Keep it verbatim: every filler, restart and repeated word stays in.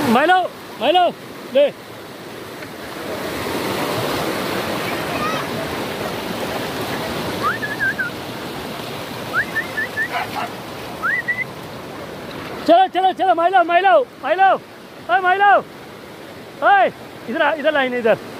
Milo Milo ले। चलो चलो चलो माइलो माइलो माइलो, ओए माइलो, ओए इधर इधर लाइन इधर।